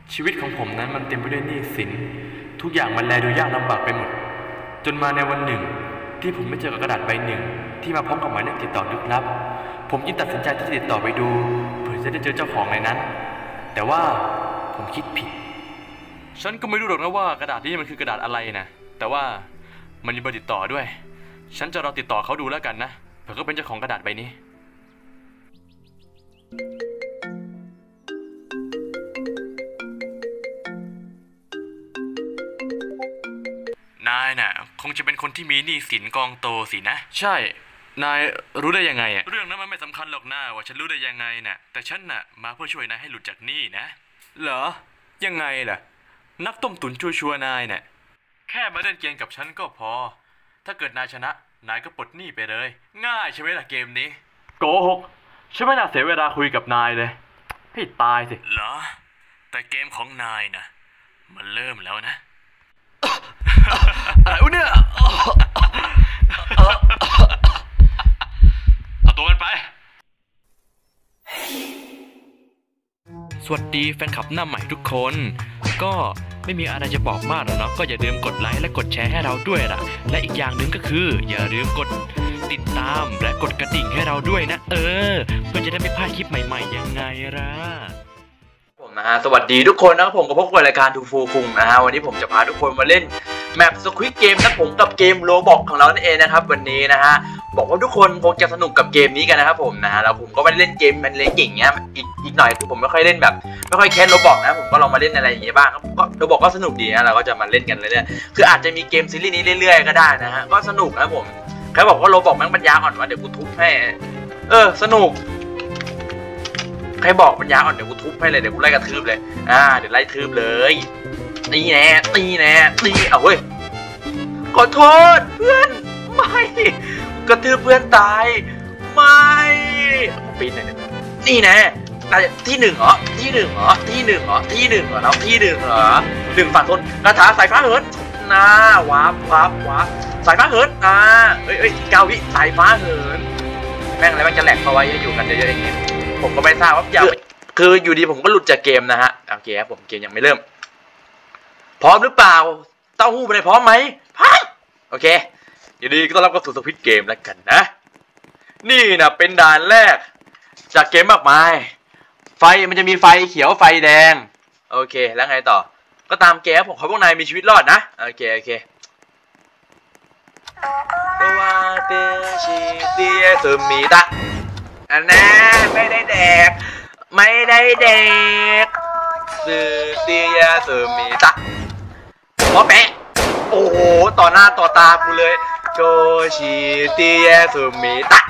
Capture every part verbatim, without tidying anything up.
ชีวิตของผมนั้นมันเต็มไปด้วยหนี้สินทุกอย่างมันแลดูยากลำบากไปหมดจนมาในวันหนึ่งที่ผมไม่เจอกับกระดาษใบหนึ่งที่มาพร้อมกับหมายเลขติดต่อลึกลับผมจึงตัดสินใจที่จะติดต่อไปดูเพื่อจะได้เจอเจ้าของในนั้นแต่ว่าผมคิดผิดฉันก็ไม่รู้หรอกนะว่ากระดาษนี้มันคือกระดาษอะไรนะแต่ว่ามันมีเบอร์ติดต่อด้วยฉันจะรอติดต่อเขาดูแล้วกันนะเผื่อเขาเป็นเจ้าของกระดาษใบนี้นายน่ะคงจะเป็นคนที่มีหนี้สินกองโตสินะใช่นายรู้ได้ยังไงอะเรื่องนั้นมันไม่สำคัญหรอกนะว่าฉันรู้ได้ยังไงน่ะแต่ฉันน่ะมาเพื่อช่วยนายให้หลุดจากหนี้นะเหรอยังไงล่ะนักต้มตุ๋นชัวร์ๆนายน่ะแค่มาเล่นเกมกับฉันก็พอถ้าเกิดนายชนะนายก็ปลดหนี้ไปเลยง่ายใช่ไหมล่ะเกมนี้โกหกฉันไม่น่าเสียเวลาคุยกับนายเลยให้ตายสิเหรอแต่เกมของนายน่ะมันเริ่มแล้วนะอะไรวะเนี่ยเอาตัวกันไปสวัสดีแฟนคลับหน้าใหม่ทุกคนก็ไม่มีอะไรจะบอกมากหรอกเนาะก็อย่าลืมกดไลค์และกดแชร์ให้เราด้วยล่ะและอีกอย่างหนึ่งก็คืออย่าลืมกดติดตามและกดกระดิ่งให้เราด้วยนะเออเพื่อจะได้ไม่พลาดคลิปใหม่ๆยังไงล่ะผมนะฮะสวัสดีทุกคนนะผมกับพวกรายการทูฟูคุงนะฮะวันนี้ผมจะพาทุกคนมาเล่นแมปสควิดเกมนะผมกับเกมโรบอกของเรานั่นเองนะครับวันนี้นะฮะบอกว่าทุกคนคงจะสนุกกับเกมนี้กันนะครับผมนะฮะแล้วผมก็ไม่ได้เล่นเกมมันเล่นเก่งเงี้ยอีกอีกหน่อยคือผมไม่ค่อยเล่นแบบไม่ค่อยแคสโรบอกนะผมก็ลองมาเล่นอะไรอย่างเงี้ยบ้างก็โรบอกก็สนุกดีนะเราก็จะมาเล่นกันเรื่อยๆคืออาจจะมีเกมซีรีส์นี้เรื่อยๆก็ได้นะฮะก็สนุกนะผมใครบอกว่าโรบอกแม่งปัญญาอ่อนวะเดี๋ยวกูทุบให้เออสนุกใครบอกปัญญาอ่อนเดี๋ยวกูทุบให้เลยเดี๋ยวกูไล่กระทืบเลยอ่าเดี๋ยวไล่ทืบเลยตีแน่ตีแน่ตีเอาเว้ยขอโทษเพื่อนไม่กระทืบเพื่อนตายไม่ปีนหน่อยนี่แน่ที่หนึ่งเหรอที่หนึ่งเหรอที่หนึ่งเหรอที่หนึ่งเหรอน้องที่หนึ่งเหรอหนึ่งฝั่งทนคาถาสายฟ้าเหินน่าวาบวาบวาบสายฟ้าเหินอ่าเอ้ยเอ้ยเกาวิสายฟ้าเหินแม่งอะไรมันจะแหลกเพราะว่าอยู่กันเยอะๆอย่างงี้ผมก็ไม่ทราบว่าอย่าคืออยู่ดีผมก็หลุดจากเกมนะฮะโอเคครับผมเกมยังไม่เริ่มพร้อมหรือเปล่าเต้าหู้ไปไหนพร้อมไหมพร้อมโอเคอยู่ดีก็ต้อนรับเข้าสู่สควิดเกมแล้วกันนะนี่นะเป็นด่านแรกจากเกมมากมายไฟมันจะมีไฟเขียวไฟแดงโอเคแล้วไงต่อก็ตามเกมผมขอพวกนายมีชีวิตรอดนะโอเคโอเคตัวเตชิเตียซึมิตะอันนั้นไม่ได้แดกไม่ได้แดกซึเตียซึมิตะพอแปะโอ้โหต่อหน้าต่อตากูเลยโกชิเตียซึมิตะ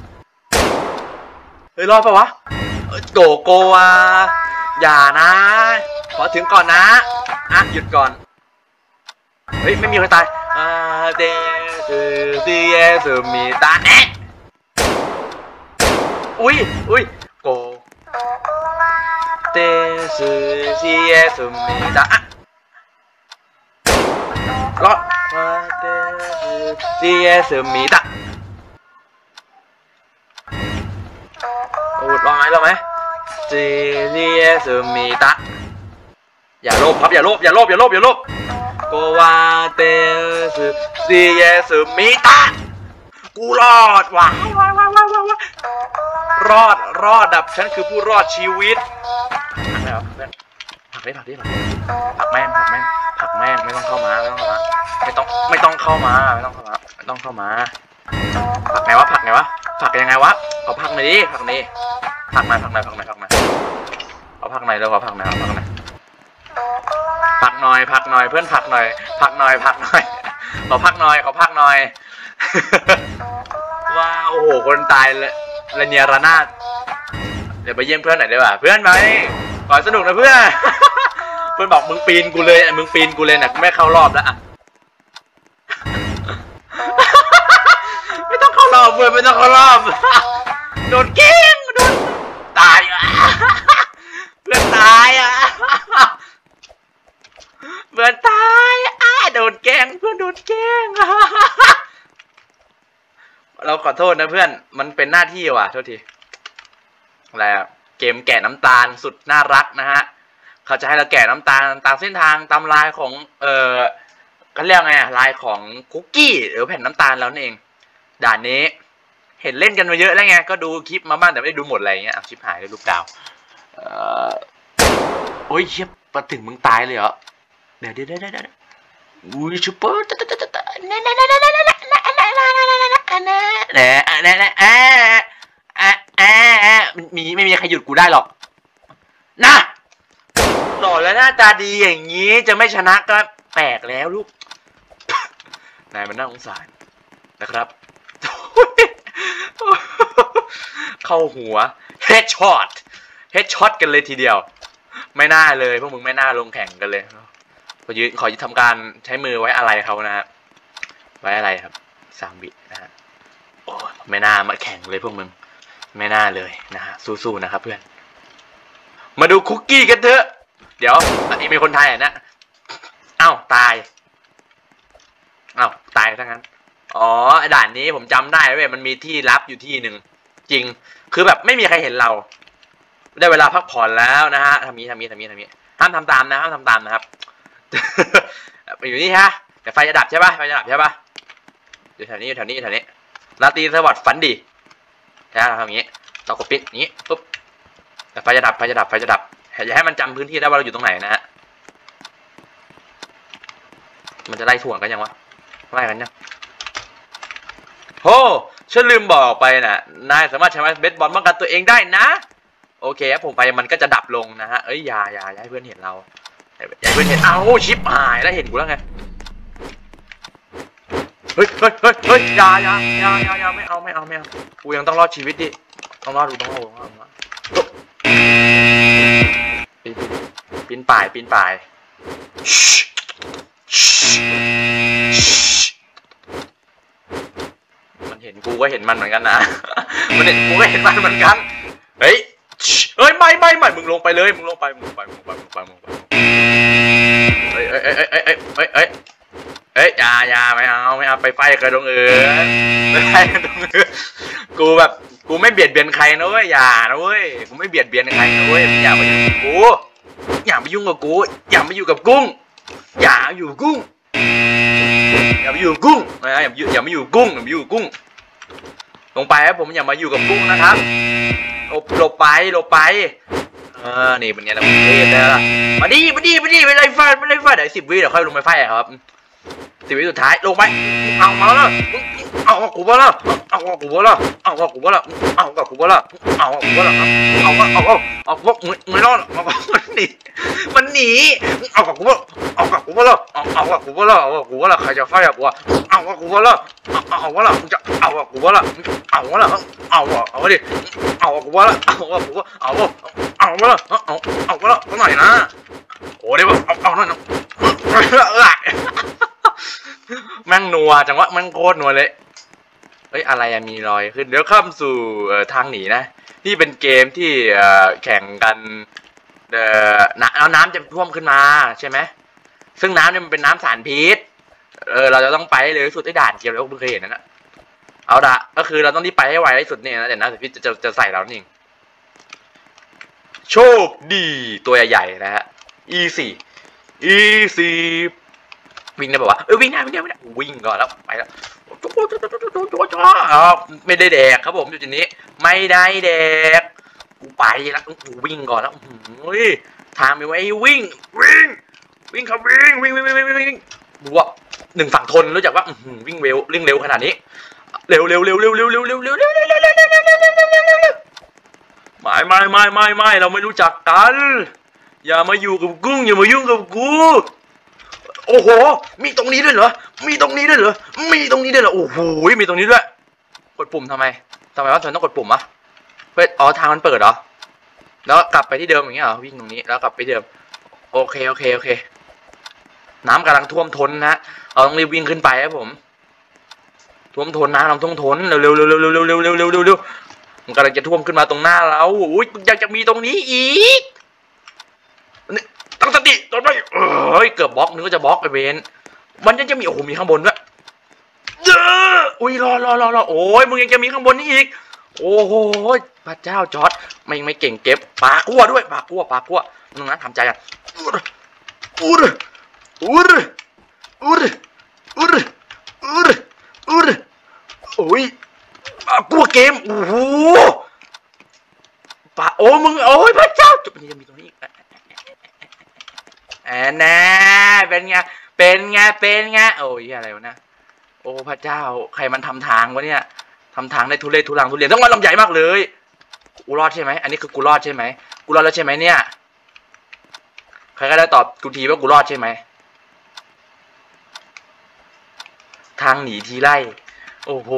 เฮ้ยรอดปะวะโกโกวาอย่านะขอถึงก่อนนะอ่ะหยุดก่อนเฮ้ยไม่มีใครตายอ่าเตซึเตียซึมิตะแน่อุ้ยอุ้ยโกเตซึเตียซึมิตะรอดมาเตซึเตียซึมิตะโอ้รอไหมรอไหมเตียซึมิตะอย่าโลภครับอย่าโลภอย่าโลภอย่าโลภอย่าโลภโกวาเตซึเตียซึมิตะกูรอดว่ะว้าวว้าวว้าวว้าวรอดรอดดับฉันคือผู้รอดชีวิตผักได้ผักได้ผักผักแม่งผักแม่งผักแม่งไม่ต้องเข้ามาไม่ต้องเข้ามาไม่ต้องไม่ต้องเข้ามาไม่ต้องเข้ามาไม่ต้องเข้ามาผักไงวะผักไงวะผักยังไงวะขอผักหน่อยดิผักนี้ผักหน่อยผักหน่อยผักหน่อยผักหน่อยขอผักหน่อยแล้วขอผักหน่อยผักหน่อยผักหน่อยผักหน่อยเพื่อนผักหน่อยผักหน่อยผักหน่อยขอผักหน่อยขอผักหน่อยว้าโอ้โหคนตายเลยระเนียระนาดเดี๋ยวไปเยี่ยมเพื่อนหน่อยได้ป่ะเพื่อนไหมขอสนุกนะเพื่อนเพื่อนบอกมึงปีนกูเลยมึงปีนกูเลยนะไม่เข้ารอบแล้วอ่ะไม่ต้องเข้ารอบเพื่อนไม่ต้องเข้ารอบโดนเก้งโดนตายอ่ะเพื่อนตายอ่ะเพื่อนตายอ่ะโดนแกล้งเพื่อนโดนแกล้งเราขอโทษนะเพื่อนมันเป็นหน้าที่ว่ะโทษทีอะไรเกมแกะน้ำตาลสุดน่ารักนะฮะเขาจะให้เราแกะน้ำตาลตามเส้นทางตามลายของเอ่อเขาเรียกไงอะลายของคุกกี้หรือแผ่นน้ำตาลแล้วนั่นเองด่านนี้เห็นเล่นกันมาเยอะแล้วไงก็ดูคลิปมาบ้างแต่ไม่ได้ดูหมดอะไรเงี้ยชิบหายเลยลูกดาวเอ่อโอ้ยเชี่ยมาถึงมึงตายเลยเหรอเดี๋ยวเดี๋ยวเดี๋ยวเดี๋ยวอุ้ยชูเปอร์เนี่ยเนี่ยเนี่ยเนี่ยเนี่ยเนี่ยมีไม่มีใครหยุดกูได้หรอกนะหล่อและหน้าตาดีอย่างนี้จะไม่ชนะก็แปลกแล้วลูกนายมันน่าสงสารนะครับเข้าหัวเฮดช็อตเฮดช็อตกันเลยทีเดียวไม่น่าเลยพวกมึงไม่น่าลงแข่งกันเลยขอยืนขอทำการใช้มือไว้อะไรเขานะฮะไว้อะไรครับสามวินะฮะโอ้ไม่น่ามาแข่งเลยพวกมึงไม่น่าเลยนะฮะสู้ๆนะครับเพื่อนมาดูคุกกี้กันเถอะเดี๋ยวอันนี้มีคนไทยอ่ะนะเอ้าตายเอ้าตายทั้งนั้นอ๋อด่านนี้ผมจำได้เว้ยมันมีที่ลับอยู่ที่หนึ่งจริงคือแบบไม่มีใครเห็นเราได้เวลาพักผ่อนแล้วนะฮะทำนี้ทำนี้ทำนี้ทำนี้ห้ามทำตามนะห้ามทำตามนะครับไปอยู่นี่ฮะแต่ไฟจะดับใช่ป่ะไฟจะดับใช่ป่ะอยู่แถวนี้อยู่แถวนี้อยู่แถวนี้ราตรีสวัสดิ์ฝันดีนะทำอย่างนี้ต้องกดปิดอย่างนี้ปุ๊บแต่ไฟจะดับไฟจะดับไฟจะดับอย่าให้มันจำพื้นที่ได้ว่าเราอยู่ตรงไหนนะฮะมันจะไล่ถ่วงกันยังวะไล่กันยังโอ้ฉันลืมบอกไปนะนายสามารถใช้เบสบอลป้องกันตัวเองได้นะโอเคครับผมไปมันก็จะดับลงนะฮะเอ้ยอย่าอย่าอย่าให้เพื่อนเห็นเราอย่าให้เพื่อนเห็นเอาชิปหายแล้วเห็นกูแล้วไงเฮ้ยเฮ้ยเฮ้ยเฮ้ยอย่าอย่าอย่าอย่าอย่าไม่เอาไม่เอาไม่เอากูยังต้องรอดชีวิตดิต้องรอดดูต้องรอดต้องรอดปีนปีนป่ายปีนป่ายมันเห็นกูก็เห็นมันเหมือนกันนะมันเห็นกูก็เห็นมันเหมือนกันเฮ้ยเฮ้ยไม่ไม่ไม่มึงลงไปเลยมึงลงไปมึงลงไปมึงลงไปมึงลงไปมึงลงไปเฮ้ยเฮ้ยเฮ้ยเฮ้ยเฮ้ยเฮ้ยเฮ้ยอย่าอย่าไม่เอาไม่เอาไปไฟกับตรงอื่นไปไฟกับตรงอื่นกูแบบกูไม่เบียดเบียนใครนะเว้ยอย่านะเว้ยกูไม่เบียดเบียนใครนะเว้ยอย่ามายุ่งกับกูอย่ามายุ่งกับกูอย่ามาอยู่กับกุ้งอย่าอยู่กุ้งอย่ามาอยู่กุ้งนะอย่าอย่ามาอยู่กุ้งอย่ามาอยู่กุ้งลงไปครับผมอย่ามาอยู่กับกุ้งนะครับหลบหลบไปหลบไปเออนี่เป็นไงล่ะเทพแล้วล่ะมาดิมาดิมาดิไปเลยไฟไปเลยไฟเดี๋ยวสิบวิเดี๋ยวค่อยลงไปไฟครับสิบวิสุดท้ายลงไปเอามาแล้วเอากูมาแล้วเอากูมาแล้วเอากูมาแล้วเอากูมาแล้วเอากูมาแล้วเอาเอาเอาเอาพวกไม่รอดมันหนีมันหนีเอากูมาเอากูมาแล้วเอาเอากูมาแล้วเอากูมาแล้วใครจะไฟอ่ะกูเอากูมาแล้วเอาเอามาแล้วจะเอากูมาแล้วเอามาแล้วเอาเอาดิเอากูมาแล้วเอากูเอาเอามาแล้วเอาเอามาแล้วหน่อยนะโอ้เดี๋ยวเอาเอาหน่อยแม่งนัวจังวะแม่งโคตรนัวเลยเฮ้ยอะไรมีรอยขึ้นเดี๋ยวข้ามสู่ทางหนีนะนี่เป็นเกมที่แข่งกันเอ่อน้ำน้ำจะท่วมขึ้นมาใช่ไหมซึ่งน้ำเนี่ยมันเป็นน้ำสารพิษเออเราจะต้องไปเลยสุดที่ด่านเกมแล้วเพิ่งเคยเห็นนั่นนะเอาละก็คือเราต้องที่ไปให้ไวที่สุดเนี่ยนะแต่น้ำสารพิษจะจะใส่เรานี่โชคดีตัวใหญ่ๆนะฮะ easy easyวิ่งได้แบบว่าเออวิ่งได้วิ่งได้วิ่งได้วิ่งก่อนแล้วไปแล้วไม่ได้แดกครับผมอยู่ที่นี้ไม่ได้แดกกูไปแล้วกูวิ่งก่อนแล้วเฮ้ยทางมีไว้วิ่งวิ่งวิ่งครับวิ่งวิ่งวิ่งวิ่งวิ่งวิ่งดูว่าหนึ่งฝั่งทนรู้จักว่าวิ่งเร็ววิ่งเร็วขนาดนี้เร็วเร็วเร็วเร็วเร็วเร็วเร็วเร็วเร็วเร็วเร็วเร็วเร็วเร็วเร็วเร็วเร็วเร็วเร็วไม่ไม่ไม่ไม่ไม่เราไม่รู้จักกันอย่ามาอยู่กับกุ้งอย่ามายุ่งกับกูโอ้โหมีตรงนี้ด้วยเหรอมีตรงนี้ด้วยเหรอมีตรงนี้ด้วยเหรอโอ้โหมีตรงนี้ด้วยกดปุ่มทำไมทำไมว่าฉันต้องกดปุ่มอะเพื่ออ๋อทางมันเปิดเหรอแล้วกลับไปที่เดิมอย่างเงี้ยเหรอวิ่งตรงนี้แล้วกลับไปเดิมโอเคโอเคโอเคน้ำกำลังท่วมท้นนะเราต้องรีบวิ่งขึ้นไปครับผมท่วมท้นน้ำเราท่วมท้นเร็วเร็วเร็วเร็วเร็วเร็วเร็วเร็วเร็วเร็วมันกำลังจะท่วมขึ้นมาตรงหน้าเราอุ้ยอยากจะมีตรงนี้อีกตั้งสติตอนไปเอ้ยเกือบบล็อกนึกว่าจะบล็อกไปเวนมันยังจะมีโอ้โหมีข้างบนด้วยเยอะอุ้ยรอรอรอรอโอ้ยมึงยังจะมีข้างบนนี่อีกโอ้โหพระเจ้าจอร์ดไม่ไม่เก่งเก็บปากกั้วด้วยปากกั้วปากกั้วนึงนะทำใจกันอูดอูดอูดอูดอูดอูดอูดโอ้ยกลัวเกมโอ้โหปะโอ้มึงโอ้ยพระเจ้าจุดนี้จะมีตรงนี้อีกแอนแน่เป็นไงเป็นไงเป็นไงโอ้ยอะไรวะนะโอ้พระเจ้าใครมันทำทางวะเนี่ยทำทางได้ทุเรศทุรังทุเรียนต้องว่าลำใหญ่มากเลยกูรอดใช่ไหมอันนี้คือกูรอดใช่ไหมกูรอดแล้วใช่ไหมเนี่ยใครก็ได้ตอบกูทีว่ากูรอดใช่ไหมทางหนีทีไล่โอ้โห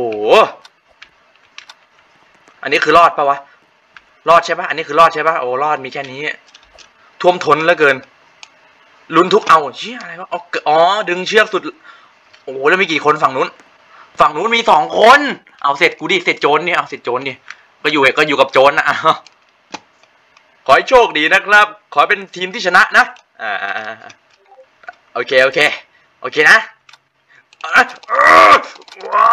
อันนี้คือรอดปะวะรอดใช่ปะอันนี้คือรอดใช่ปะโอ้รอดมีแค่นี้ท่วมท้นเหลือเกินลุ้นทุกเอาเชี่ยอะไรวะอ๋อดึงเชือกสุดโอ้แล้วมีกี่คนฝั่งนู้นฝั่งนู้นมีสองคนเอาเสร็จกูดิเสร็จโจรเนี่ยเอาเสร็จโจรดิก็อยู่ก็อยู่กับโจรนะขอให้โชคดีนะครับขอเป็นทีมที่ชนะนะอ่าโอเคโอเคโอเคนะว้า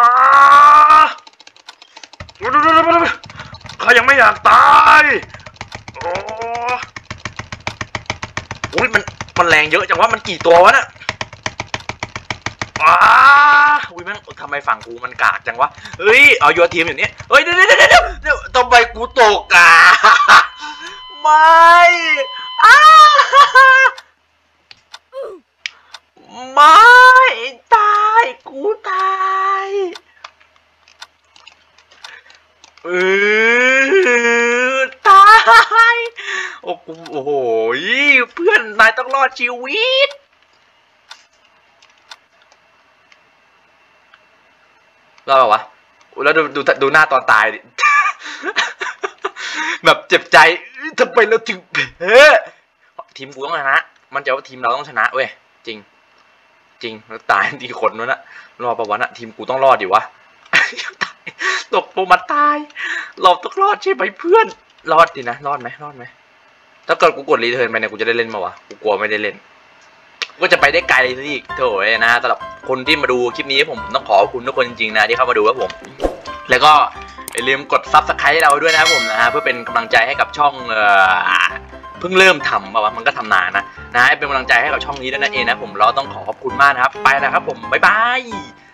เขายังไม่อยากตายโอ้โหมันมันแรงเยอะจังว่ามันกี่ตัววะน่ะว้าอุ้ยแม่งทำไมฝั่งกูมันกากจังวะเฮ้ยเอาโยนทีมอย่างนี้เฮ้ยเดี๋ยวเดี๋ยวเดี๋ยวเดี๋ยวทำไมกูตกอ่ะไม่อ้าไม่ตายกูตายเออตายโอ้กูโอ้โหเพื่อนนายต้องรอดชีวิตรอดปะวะแล้วดูดูดูหน้าตอนตายดิ แบบเจ็บใจทำไมเราถึงแพ้ทีมกูต้องชนะมันจะว่าทีมเราต้องชนะเว้ยจริงจริงแล้วตายทีคนนู้นนะรอประวัตินะทีมกูต้องรอดดิวะ ตกโปรมาตายเราต้องรอดใช่ไหมเพื่อนรอดดินะรอดไหมรอดไหมถ้าเกิดกูกดรีเทิร์นไปเนี่ยกูจะได้เล่นมาวะกูกลัวไม่ได้เล่นก็จะไปได้ไกลซะอีกโถ่นะสำหรับคนที่มาดูคลิปนี้ผมต้องขอบคุณทุกคนจริงๆนะที่เข้ามาดูครับผมแล้วก็อย่าลืมกดซับสไครต์เราด้วยนะครับผมนะฮะเพื่อเป็นกำลังใจให้กับช่องเอ่อเพิ่งเริ่มทำป่าวะมันก็ทำนานนะนะเป็นกำลังใจให้กับช่องนี้ด้วยนั่นเองนะผมเราต้องขอขอบคุณมากนะครับไปนะครับผมบ๊ายบาย